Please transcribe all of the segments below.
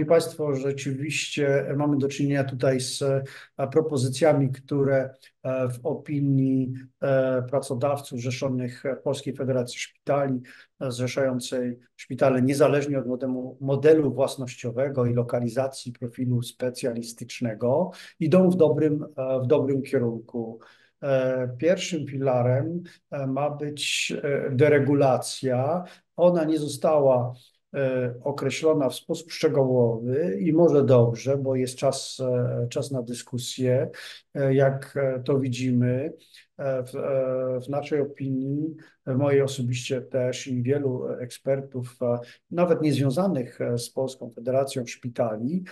Szanowni Państwo, rzeczywiście mamy do czynienia tutaj z propozycjami, które w opinii pracodawców zrzeszonych w Polskiej Federacji Szpitali, zrzeszającej szpitale niezależnie od modelu własnościowego i lokalizacji profilu specjalistycznego, idą w dobrym kierunku. Pierwszym filarem ma być deregulacja. Ona nie została określona w sposób szczegółowy i może dobrze, bo jest czas na dyskusję. Jak to widzimy, w naszej opinii, mojej osobiście też i wielu ekspertów, nawet niezwiązanych z Polską Federacją Szpitali,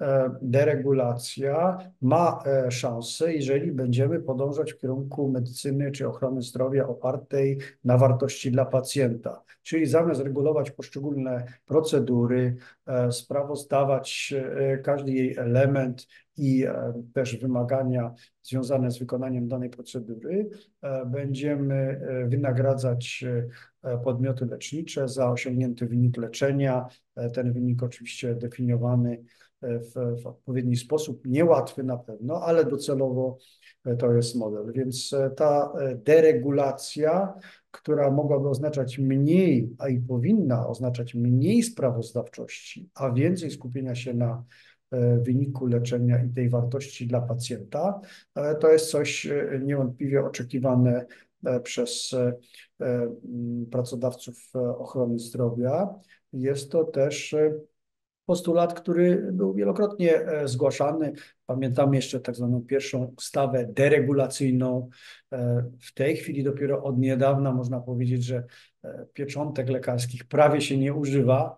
deregulacja ma szansę, jeżeli będziemy podążać w kierunku medycyny czy ochrony zdrowia opartej na wartości dla pacjenta. Czyli zamiast regulować poszczególne procedury, sprawozdawać każdy jej element i też wymagania związane z wykonaniem danej procedury, będziemy wynagradzać podmioty lecznicze za osiągnięty wynik leczenia. Ten wynik oczywiście definiowany w odpowiedni sposób, niełatwy na pewno, ale docelowo to jest model. Więc ta deregulacja, która mogłaby oznaczać mniej, a i powinna oznaczać mniej sprawozdawczości, a więcej skupienia się na wyniku leczenia i tej wartości dla pacjenta, to jest coś niewątpliwie oczekiwane przez pracodawców ochrony zdrowia. Jest to też postulat, który był wielokrotnie zgłaszany. Pamiętam jeszcze tak zwaną pierwszą ustawę deregulacyjną. W tej chwili dopiero od niedawna można powiedzieć, że pieczątek lekarskich prawie się nie używa,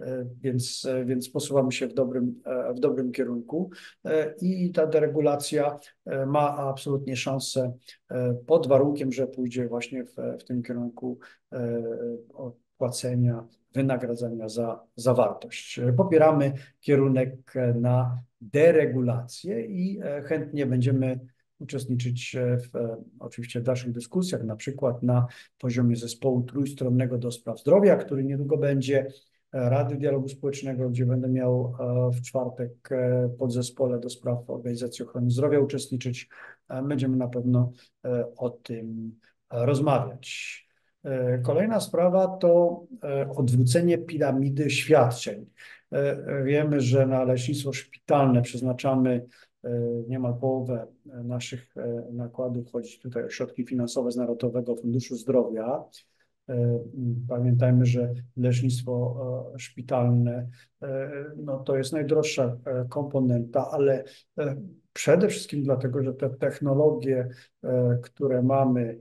więc posuwamy się w dobrym kierunku i ta deregulacja ma absolutnie szansę pod warunkiem, że pójdzie właśnie w tym kierunku płacenia, wynagradzania za wartość. Popieramy kierunek na deregulację i chętnie będziemy uczestniczyć oczywiście w dalszych dyskusjach, na przykład na poziomie zespołu trójstronnego do spraw zdrowia, który niedługo będzie, Rady Dialogu Społecznego, gdzie będę miał w czwartek podzespole do spraw Organizacji Ochrony Zdrowia uczestniczyć. Będziemy na pewno o tym rozmawiać. Kolejna sprawa to odwrócenie piramidy świadczeń. Wiemy, że na lecznictwo szpitalne przeznaczamy niemal połowę naszych nakładów. Chodzi tutaj o środki finansowe z Narodowego Funduszu Zdrowia. Pamiętajmy, że lecznictwo szpitalne no, to jest najdroższa komponenta, ale przede wszystkim dlatego, że te technologie, które mamy,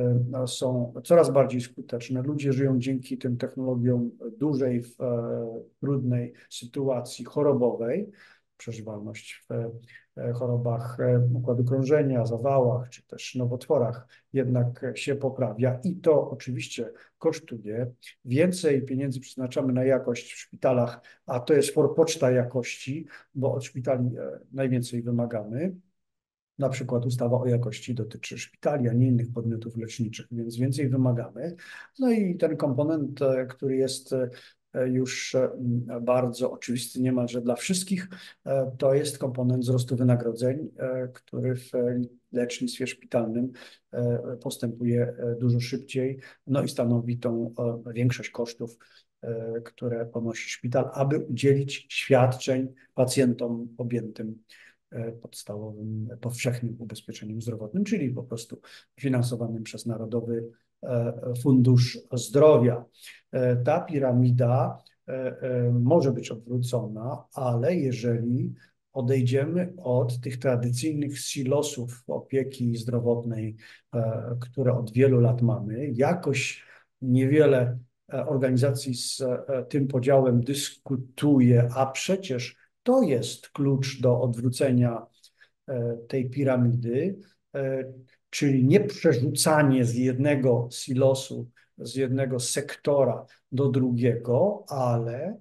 są coraz bardziej skuteczne. Ludzie żyją dzięki tym technologiom dłużej w trudnej sytuacji chorobowej. Przeżywalność w chorobach układu krążenia, zawałach czy też nowotworach jednak się poprawia i to oczywiście kosztuje. Więcej pieniędzy przeznaczamy na jakość w szpitalach, a to jest forpoczta jakości, bo od szpitali najwięcej wymagamy. Na przykład ustawa o jakości dotyczy szpitali, a nie innych podmiotów leczniczych, więc więcej wymagamy. No i ten komponent, który jest już bardzo oczywisty niemalże dla wszystkich, to jest komponent wzrostu wynagrodzeń, który w lecznictwie szpitalnym postępuje dużo szybciej, no i stanowi tą większość kosztów, które ponosi szpital, aby udzielić świadczeń pacjentom objętym podstawowym, powszechnym ubezpieczeniem zdrowotnym, czyli po prostu finansowanym przez Narodowy Fundusz Zdrowia. Ta piramida może być odwrócona, ale jeżeli odejdziemy od tych tradycyjnych silosów opieki zdrowotnej, które od wielu lat mamy, jakoś niewiele organizacji z tym podziałem dyskutuje, a przecież to jest klucz do odwrócenia tej piramidy, czyli nie przerzucanie z jednego silosu, z jednego sektora do drugiego, ale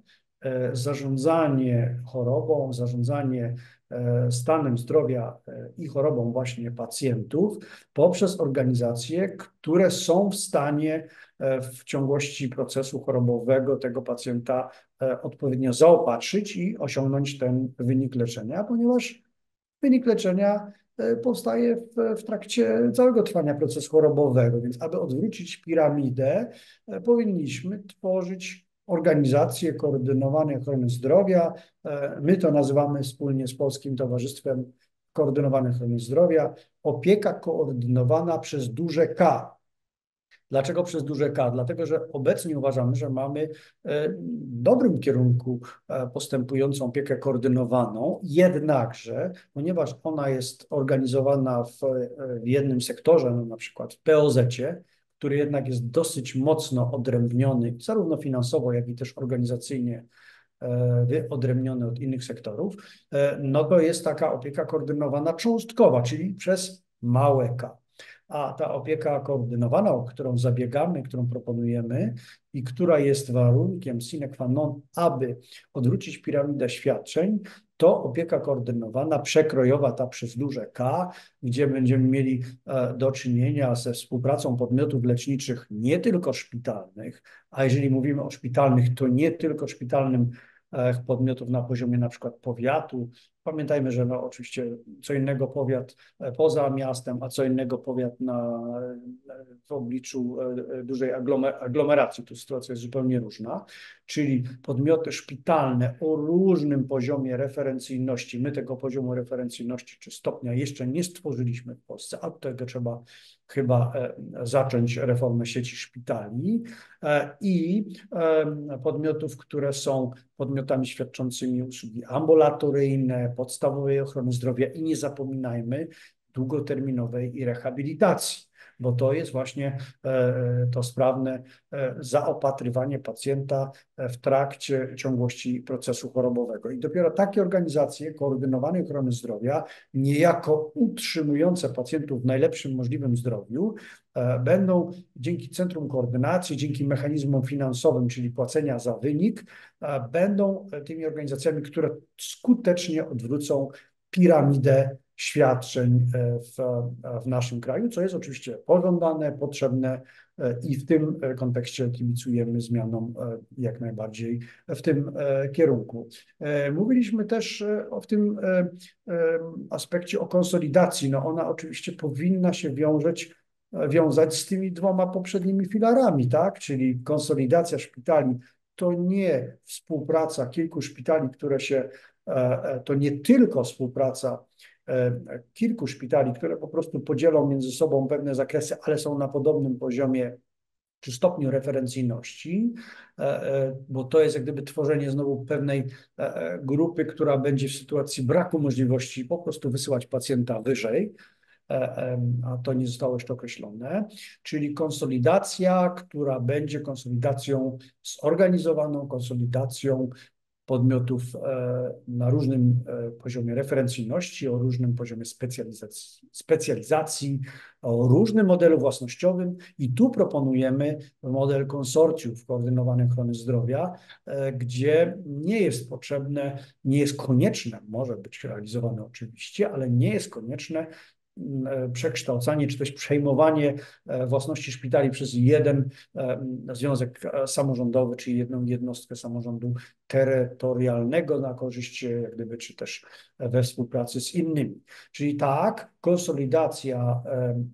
zarządzanie chorobą, zarządzanie stanem zdrowia i chorobą właśnie pacjentów poprzez organizacje, które są w stanie w ciągłości procesu chorobowego tego pacjenta odpowiednio zaopatrzyć i osiągnąć ten wynik leczenia, ponieważ wynik leczenia powstaje w trakcie całego trwania procesu chorobowego, więc aby odwrócić piramidę, powinniśmy tworzyć organizację koordynowanej ochrony zdrowia. My to nazywamy wspólnie z Polskim Towarzystwem Koordynowanej Ochrony Zdrowia opieka koordynowana przez duże K. Dlaczego przez duże K? Dlatego, że obecnie uważamy, że mamy w dobrym kierunku postępującą opiekę koordynowaną, jednakże, ponieważ ona jest organizowana w jednym sektorze, no na przykład w POZ-cie, który jednak jest dosyć mocno odrębniony, zarówno finansowo, jak i też organizacyjnie wyodrębniony od innych sektorów, no to jest taka opieka koordynowana cząstkowa, czyli przez małe K. A ta opieka koordynowana, o którą zabiegamy, którą proponujemy i która jest warunkiem sine qua non, aby odwrócić piramidę świadczeń, to opieka koordynowana, przekrojowa, ta przez duże K, gdzie będziemy mieli do czynienia ze współpracą podmiotów leczniczych nie tylko szpitalnych, a jeżeli mówimy o szpitalnych, to nie tylko szpitalnym podmiotów na poziomie na przykład powiatu. Pamiętajmy, że no oczywiście co innego powiat poza miastem, a co innego powiat w obliczu dużej aglomeracji. Tu sytuacja jest zupełnie różna, czyli podmioty szpitalne o różnym poziomie referencyjności. My tego poziomu referencyjności czy stopnia jeszcze nie stworzyliśmy w Polsce, a od tego trzeba chyba zacząć reformę sieci szpitali i podmiotów, które są podmiotami świadczącymi usługi ambulatoryjne, podstawowej ochrony zdrowia i nie zapominajmy długoterminowej i rehabilitacji, bo to jest właśnie to sprawne zaopatrywanie pacjenta w trakcie ciągłości procesu chorobowego. I dopiero takie organizacje koordynowanej ochrony zdrowia, niejako utrzymujące pacjentów w najlepszym możliwym zdrowiu, będą dzięki Centrum Koordynacji, dzięki mechanizmom finansowym, czyli płacenia za wynik, będą tymi organizacjami, które skutecznie odwrócą piramidę świadczeń w naszym kraju, co jest oczywiście pożądane, potrzebne i w tym kontekście kibicujemy zmianom jak najbardziej w tym kierunku. Mówiliśmy też w tym aspekcie o konsolidacji. No ona oczywiście powinna się wiązać z tymi dwoma poprzednimi filarami, tak? Czyli konsolidacja szpitali to nie współpraca kilku szpitali, to nie tylko współpraca kilku szpitali, które po prostu podzielą między sobą pewne zakresy, ale są na podobnym poziomie czy stopniu referencyjności, bo to jest jak gdyby tworzenie znowu pewnej grupy, która będzie w sytuacji braku możliwości po prostu wysyłać pacjenta wyżej, a to nie zostało jeszcze określone, czyli konsolidacja, która będzie konsolidacją zorganizowaną, konsolidacją podmiotów na różnym poziomie referencyjności, o różnym poziomie specjalizacji, o różnym modelu własnościowym i tu proponujemy model konsorcjów koordynowanej ochrony zdrowia, gdzie nie jest potrzebne, nie jest konieczne, może być realizowane oczywiście, ale nie jest konieczne przekształcanie czy też przejmowanie własności szpitali przez jeden związek samorządowy, czyli jedną jednostkę samorządu terytorialnego na korzyść jak gdyby, czy też we współpracy z innymi. Czyli tak, konsolidacja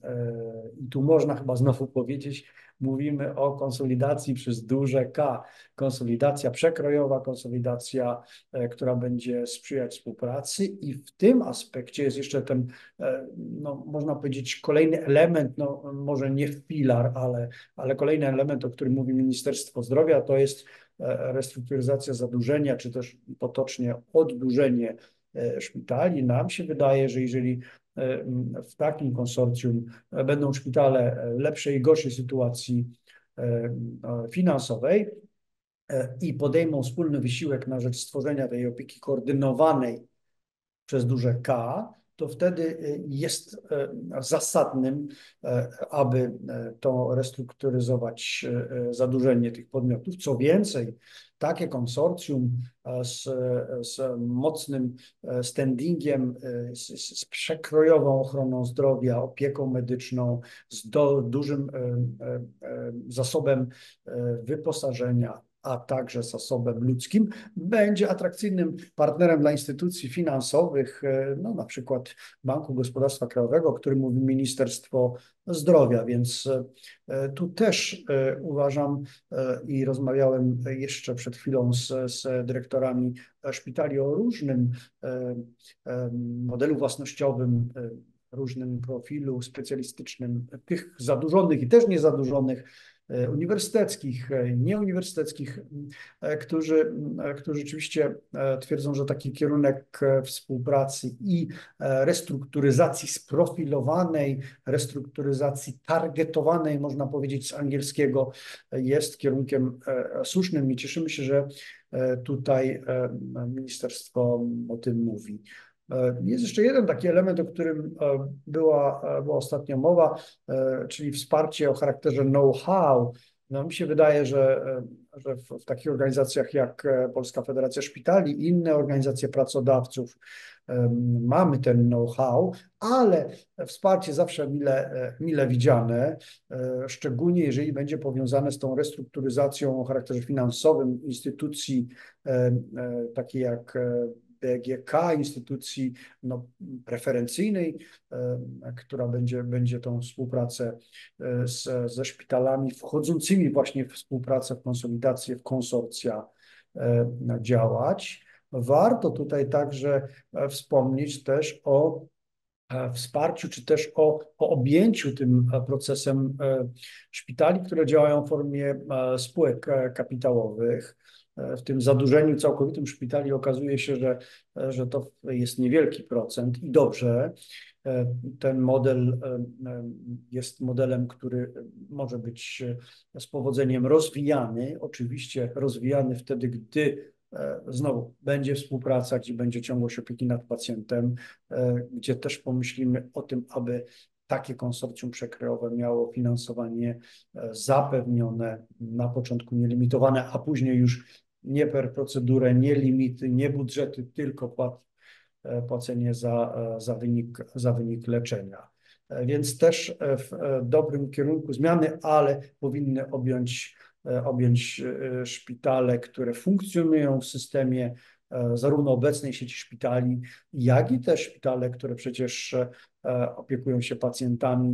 i tu można chyba znowu powiedzieć, mówimy o konsolidacji przez duże K. Konsolidacja przekrojowa, konsolidacja, która będzie sprzyjać współpracy i w tym aspekcie jest jeszcze ten, no, można powiedzieć, kolejny element, no, może nie filar, ale kolejny element, o którym mówi Ministerstwo Zdrowia, to jest restrukturyzacja zadłużenia, czy też potocznie oddłużenie szpitali. Nam się wydaje, że jeżeli w takim konsorcjum będą szpitale lepszej i gorszej sytuacji finansowej i podejmą wspólny wysiłek na rzecz stworzenia tej opieki koordynowanej przez duże K, to wtedy jest zasadnym, aby to restrukturyzować zadłużenie tych podmiotów. Co więcej, takie konsorcjum z mocnym standingiem, z przekrojową ochroną zdrowia, opieką medyczną, z dużym zasobem wyposażenia, a także zasobem ludzkim, będzie atrakcyjnym partnerem dla instytucji finansowych, no, na przykład Banku Gospodarstwa Krajowego, o którym mówi Ministerstwo Zdrowia, więc tu też uważam i rozmawiałem jeszcze przed chwilą z dyrektorami szpitali o różnym modelu własnościowym, różnym profilu specjalistycznym, tych zadłużonych i też niezadłużonych, uniwersyteckich, nieuniwersyteckich, którzy rzeczywiście twierdzą, że taki kierunek współpracy i restrukturyzacji sprofilowanej, restrukturyzacji targetowanej, można powiedzieć z angielskiego, jest kierunkiem słusznym i cieszymy się, że tutaj ministerstwo o tym mówi. Jest jeszcze jeden taki element, o którym była ostatnio mowa, czyli wsparcie o charakterze know-how. No, mi się wydaje, że w takich organizacjach jak Polska Federacja Szpitali i inne organizacje pracodawców mamy ten know-how, ale wsparcie zawsze mile widziane, szczególnie jeżeli będzie powiązane z tą restrukturyzacją o charakterze finansowym instytucji takiej jak BGK, instytucji no, preferencyjnej, która będzie tą współpracę ze szpitalami wchodzącymi właśnie w współpracę, w konsolidację, w konsorcja działać. Warto tutaj także wspomnieć też o wsparciu, czy też o objęciu tym procesem szpitali, które działają w formie spółek kapitałowych. W tym zadłużeniu całkowitym szpitali okazuje się, że to jest niewielki procent i dobrze. Ten model jest modelem, który może być z powodzeniem rozwijany. Oczywiście rozwijany wtedy, gdy znowu będzie współpraca, gdzie będzie ciągłość opieki nad pacjentem, gdzie też pomyślimy o tym, aby takie konsorcjum przekrojowe miało finansowanie zapewnione, na początku nielimitowane, a później już nie per procedurę, nie limity, nie budżety, tylko płacenie za wynik leczenia. Więc też w dobrym kierunku zmiany, ale powinny objąć szpitale, które funkcjonują w systemie zarówno obecnej sieci szpitali, jak i też szpitale, które przecież opiekują się pacjentami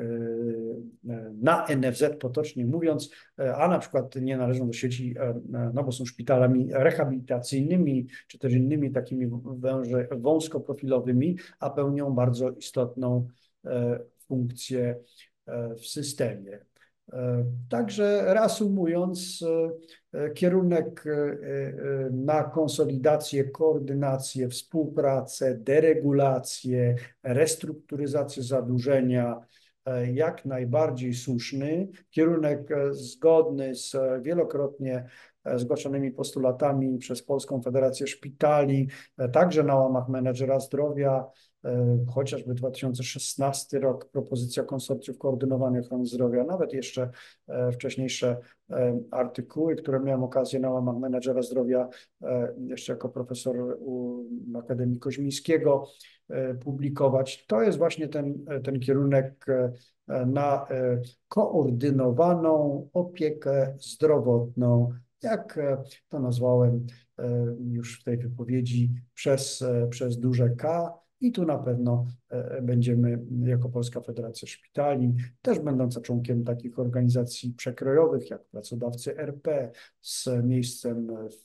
na NFZ, potocznie mówiąc, a na przykład nie należą do sieci, no bo są szpitalami rehabilitacyjnymi, czy też innymi takimi wąskoprofilowymi, a pełnią bardzo istotną funkcję w systemie. Także reasumując, kierunek na konsolidację, koordynację, współpracę, deregulację, restrukturyzację zadłużenia jak najbardziej słuszny. Kierunek zgodny z wielokrotnie zgłaszanymi postulatami przez Polską Federację Szpitali, także na łamach menedżera zdrowia, chociażby 2016 rok, propozycja konsorcjów koordynowanej ochrony zdrowia, nawet jeszcze wcześniejsze artykuły, które miałem okazję na łamach menedżera zdrowia, jeszcze jako profesor Akademii Koźmińskiego publikować. To jest właśnie ten kierunek na koordynowaną opiekę zdrowotną, jak to nazwałem już w tej wypowiedzi, przez duże K. I tu na pewno będziemy jako Polska Federacja Szpitali, też będąca członkiem takich organizacji przekrojowych jak Pracodawcy RP, z miejscem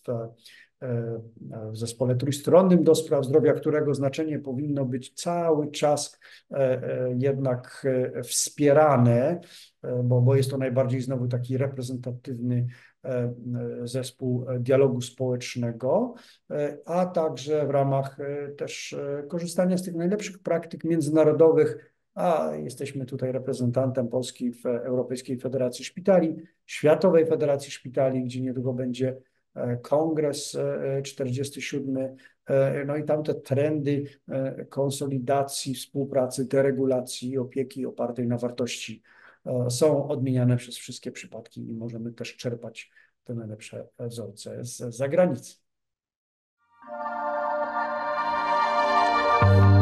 w zespole trójstronnym do spraw zdrowia, którego znaczenie powinno być cały czas jednak wspierane, bo jest to najbardziej znowu taki reprezentatywny zespół dialogu społecznego, a także w ramach też korzystania z tych najlepszych praktyk międzynarodowych, a jesteśmy tutaj reprezentantem Polski w Europejskiej Federacji Szpitali, Światowej Federacji Szpitali, gdzie niedługo będzie kongres 47. No i tam te trendy konsolidacji, współpracy, deregulacji i opieki opartej na wartości są odmieniane przez wszystkie przypadki i możemy też czerpać te najlepsze wzorce z zagranicy.